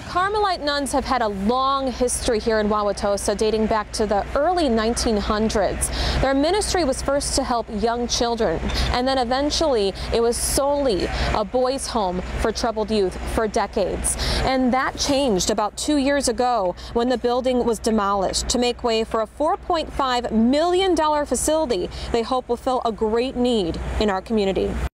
Carmelite nuns have had a long history here in Wauwatosa, dating back to the early 1900s. Their ministry was first to help young children, and then eventually it was solely a boys' home for troubled youth for decades. And that changed about 2 years ago when the building was demolished to make way for a $4.5 million facility they hope will fill a great need in our community.